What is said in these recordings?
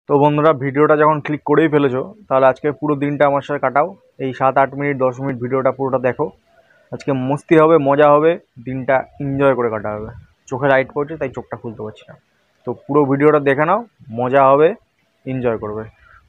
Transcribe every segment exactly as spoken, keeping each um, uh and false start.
তো বন্ধুরা ভিডিওটা যখন ক্লিক করেই ফেলেছো তাহলে আজকে পুরো দিনটা আমার সাথে কাটাও। এই সাত আট মিনিট দশ মিনিট ভিডিওটা পুরোটা দেখো। আজকে মস্তি হবে, মজা হবে, দিনটা এনজয় করে কাটা হবে। চোখে লাইট পড়ছে তাই চোখটা খুলতে পারছি না। তো পুরো ভিডিওটা দেখে নাও, মজা হবে, এনজয় করবে।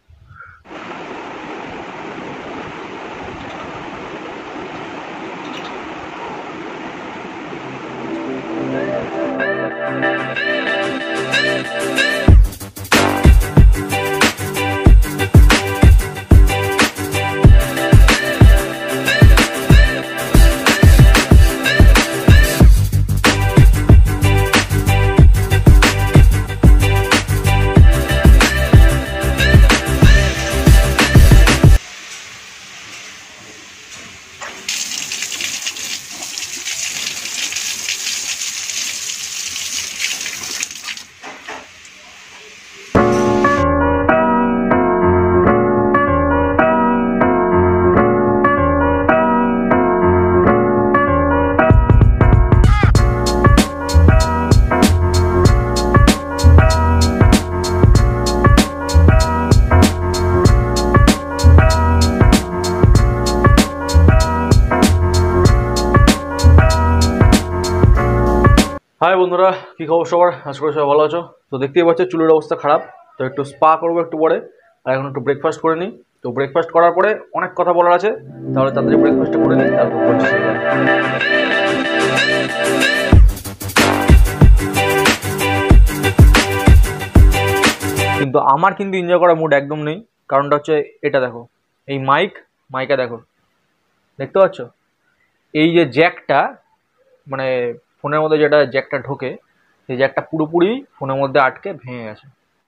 হাই বন্ধুরা, কী খবর সবার? আশা করি সবাই ভালো আছো। তো দেখতেই পাচ্ছ চুলের অবস্থা খারাপ, তো একটু স্পা করবো একটু পরে। আর এখন একটু ব্রেকফাস্ট করে নিই। তো ব্রেকফাস্ট করার পরে অনেক কথা বলার আছে, তাহলে তাড়াতাড়ি ব্রেকফাস্টটা করে নিই, তারপর বলছি। কিন্তু আমার কিন্তু এনজয় করার মুড একদম নেই। কারণটা হচ্ছে এটা দেখো, এই মাইক মাইকা দেখো, দেখতে পাচ্ছ? এই যে জ্যাকটা, মানে ফোনের মধ্যে যেটা জ্যাকটা ঢোকে, সেই জ্যাকটা পুরোপুরি ফোনের মধ্যে আটকে ভেঙে গেছে।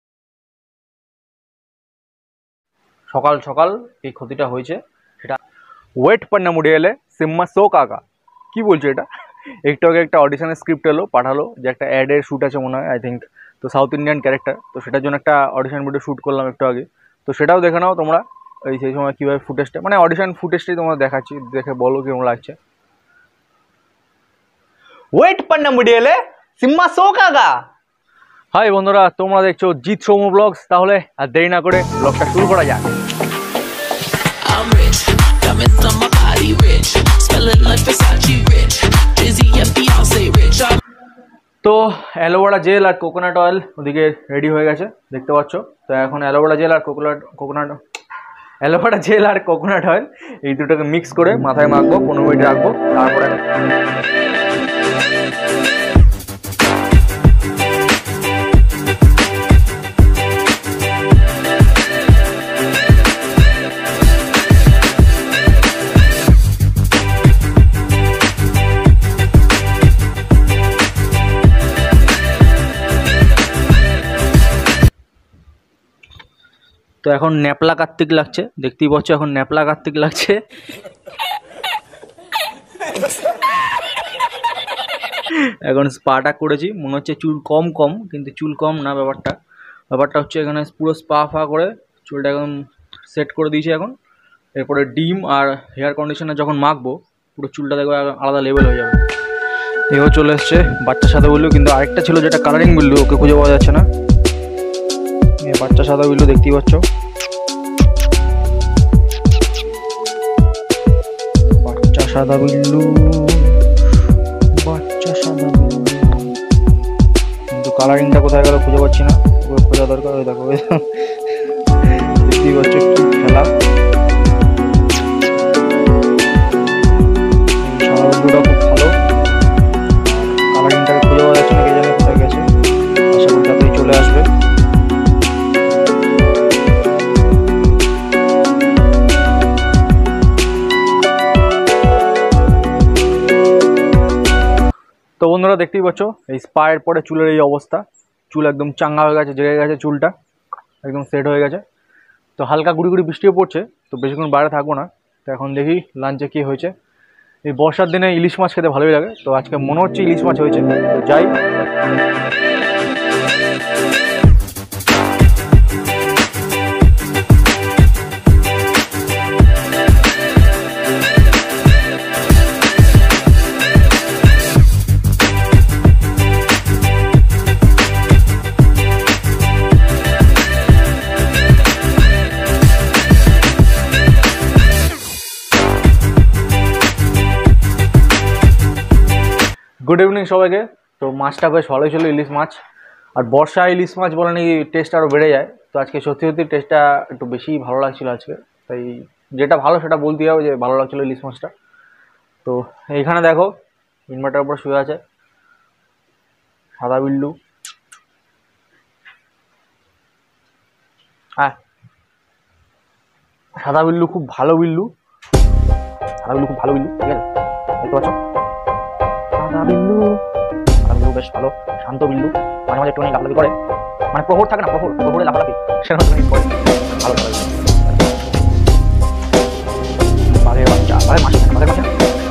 সকাল সকাল এই ক্ষতিটা হয়েছে। সেটা ওয়েট পান্না মুড়ে এলে সিম্মা শো কাকা কি বলছে এটা? একটু আগে একটা অডিশনের স্ক্রিপ্ট এলো, পাঠালো যে একটা অ্যাডের শ্যুট আছে মনে হয়, আই থিঙ্ক। তো সাউথ ইন্ডিয়ান ক্যারেক্টার, তো সেটার জন্য একটা অডিশন ভিডিও শ্যুট করলাম একটু আগে। তো সেটাও দেখে নাও তোমরা, এই সেই সময় কীভাবে ফুটেজটা, মানে অডিশন ফুটেজটাই তোমরা দেখাচ্ছি, দেখে বলো কেমন লাগছে। ওয়েট পান্না মুড়ে এলে সিম্মা শো কাকা। হাই বন্ধুরা, তোমরা দেখছো জিতসৌম্য ব্লগস। তাহলে আর দেরি না করে ব্লগটা শুরু করা যাক। তো অ্যালোভেরা জেল আর কোকোনাট অয়েল ওদিকে রেডি হয়ে গেছে, দেখতে পাচ্ছ। তো এখন অ্যালোভেরা জেল আর কোকোনাট কোকোনাট অ্যালোভেরা জেল আর কোকোনাট অয়েল এই দুটোকে মিক্স করে মাথায় মাখবো, পনেরো মিনিট রাখবো। তারপরে তো এখন ন্যাপলা কার্তিক লাগছে, দেখতেই পাচ্ছ এখন ন্যাপলা কার্তিক লাগছে। এখন স্পাটা করেছি, মনে হচ্ছে চুল কম কম, কিন্তু চুল কম না ব্যাপারটা। ব্যাপারটা হচ্ছে এখানে পুরো স্পা ফা করে চুলটা একদম সেট করে দিয়েছি এখন। এরপরে ডিম আর হেয়ার কন্ডিশনার যখন মাখবো, পুরো চুলটা দেখবো আলাদা লেভেল হয়ে যাবে। এও চলে এসছে বাচ্চা সাদা বিল্লু, কিন্তু আরেকটা ছিল যেটা কালারিং বিল্লু, ওকে খুঁজে পাওয়া যাচ্ছে না। বাচ্চা সাদা বিল্লু দেখতেই পাচ্ছ, বাচ্চা সাদা বিল্লু, বাচ্চা সাদা বিল্লু, কিন্তু কালারিংটা কোথায় গেল খুঁজে পাচ্ছি না, ওকে খোঁজা দরকার। ওই দেখো দেখতেই পাচ্ছ কি খেলা। সাদা বিল্লুটা খুব ভালো, কালারিংটাকে খুঁজে পাওয়া যাচ্ছে না, কে জানে কোথায় গেছে। আশা করি তাড়াতাড়ি চলে আসবে। তো বন্ধুরা দেখতেই পাচ্ছ এই স্পায়ের পরে চুলের এই অবস্থা, চুল একদম চাঙ্গা হয়ে গেছে, জেগে গেছে, চুলটা একদম সেট হয়ে গেছে। তো হালকা গুড়ি গুড়ি বৃষ্টিও পড়ছে, তো বেশিক্ষণ বাইরে থাকবো না। তো এখন দেখি লাঞ্চে কী হয়েছে। এই বর্ষার দিনে ইলিশ মাছ খেতে ভালোই লাগে, তো আজকে মনে হচ্ছে ইলিশ মাছ হয়েছে, যাই। গুড ইভিনিং সবাইকে। তো মাছটা বেশ ভালোই ছিল, ইলিশ মাছ। আর বর্ষা ইলিশ মাছ বলে নাকি টেস্ট আরও বেড়ে যায়। তো আজকে সত্যি সত্যি টেস্টটা একটু বেশি ভালো লাগছিল আজকে, তাই যেটা ভালো সেটা বলতে হবে যে ভালো লাগছিলো ইলিশ মাছটা। তো এইখানে দেখো ইনভার্টার উপর শুয়ে আছে সাদা বিল্লু। হ্যাঁ, সাদা বিল্লু খুব ভালো বিল্লু, সাদা বিল্লু খুব ভালো বিল্লু, ঠিক আছে? দেখতে পাচ্ছ সাদা বিল্লু, সাদা বিল্লু বেশ ভালো শান্ত বিল্লু। মাঝে মাঝে একটু লাফালাফি করে, মানে প্রহর থাকে না, প্রহর প্রহরে লাফালাফি সেরকম করে, ভালো সাদা বিল্লু। বাঘের বাচ্চা, বাঘের মাসি, বাঘের মাসি।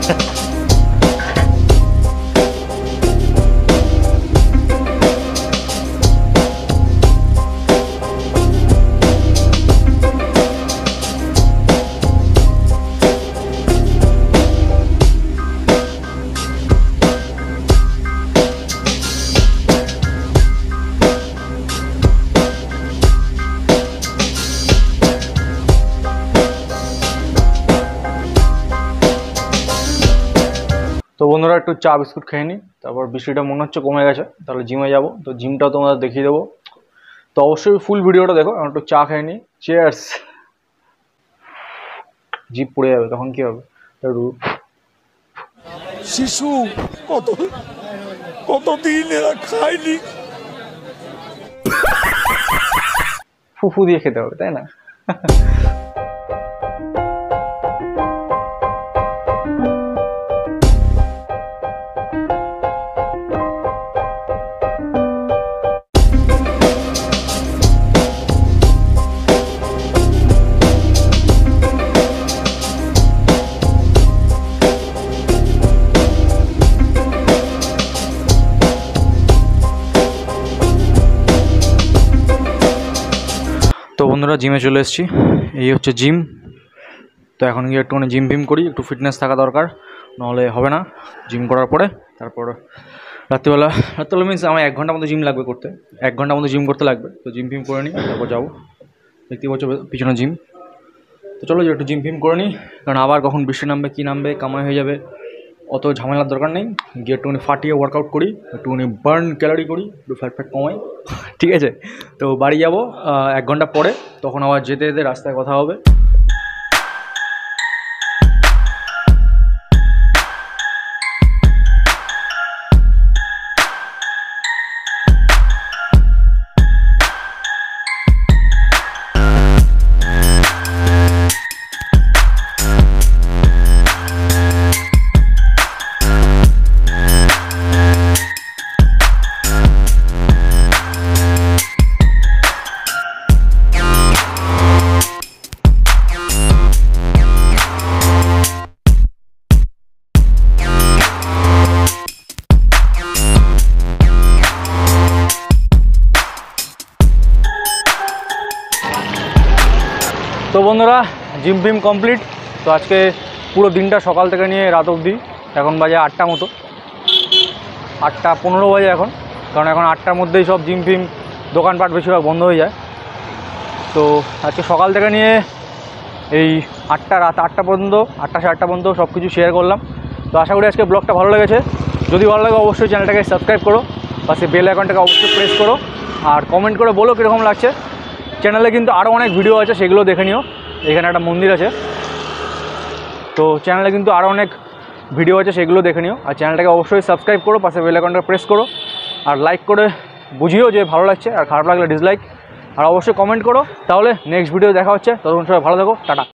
তো বন্ধুরা একটু চা বিস্কুট খেয়ে নিই, তারপর বৃষ্টিটা মনে হচ্ছে কমে গেছে, তাহলে জিমে যাব। তো জিমটাও তোমাদের দেখিয়ে দেবো, তো অবশ্যই ফুল ভিডিওটা দেখো। আমি একটু চা খেয়ে নিই। চিয়ার্স। জিপ পড়ে যাবে তখন কি হবে? একটু শিশু কত কতদিন এরা খায়নি, ফুফু দিয়ে খেতে হবে, তাই না? তো বন্ধুরা জিমে চলে এসেছি, এই হচ্ছে জিম। তো এখন গিয়ে একটুখানি জিম ফিম করি, একটু ফিটনেস থাকা দরকার, নাহলে হবে না। জিম করার পরে তারপর রাত্রিবেলা, রাত্রিবেলা মিনস আমার এক ঘন্টার মতো জিম লাগবে করতে, এক ঘন্টার মতো জিম করতে লাগবে। তো জিম ফিম করে নিই, তারপর যাবো। দেখতে পাচ্ছ পিছনে জিম। তো চলো যে একটু জিম ফিম করে নিই, কারণ আবার কখন বৃষ্টি নামবে কী নামবে, কামাই হয়ে যাবে, অত ঝামেলার দরকার নেই। গিয়ে একটুখানি ফাটিয়ে ওয়ার্কআউট করি, একটুখানি বার্ন ক্যালোরি করি, একটু ফ্যাট ফ্যাট কমাই, ঠিক আছে? তো বাড়ি যাব এক ঘন্টা পরে, তখন আবার যেতে যেতে রাস্তায় কথা হবে। তো বন্ধুরা জিম ফিম কমপ্লিট। তো আজকে পুরো দিনটা সকাল থেকে নিয়ে রাত অবধি, এখন বাজে আটটা মতো, আটটা পনেরো বাজে এখন, কারণ এখন আটটার মধ্যেই সব জিম ফিম দোকানপাট বেশিরভাগ বন্ধ হয়ে যায়। তো আজকে সকাল থেকে নিয়ে এই আটটা রাত আটটা পর্যন্ত, আটটা সাড়ে আটটা পর্যন্ত সব কিছু শেয়ার করলাম। তো আশা করি আজকে ব্লগটা ভালো লেগেছে। যদি ভালো লাগে অবশ্যই চ্যানেলটাকে সাবস্ক্রাইব করো, পাশে বেল আইকনটাকে অবশ্যই প্রেস করো, আর কমেন্ট করে বলো কীরকম লাগছে। চ্যানেলে কিন্তু আরও অনেক ভিডিও আছে, সেগুলো দেখে নিও। এখানে একটা মন্দির আছে, তো চ্যানেলে কিন্তু আরও অনেক ভিডিও আছে, সেগুলো দেখে নিও। আর চ্যানেলটাকে অবশ্যই সাবস্ক্রাইব করো, পাশে বেল আইকনটা প্রেস করো, আর লাইক করে বুঝিও যে ভালো লাগছে, আর খারাপ লাগলে ডিসলাইক, আর অবশ্যই কমেন্ট করো। তাহলে নেক্সট ভিডিও দেখা হচ্ছে, ততক্ষণ সবাই ভালো থাকো, টাটা।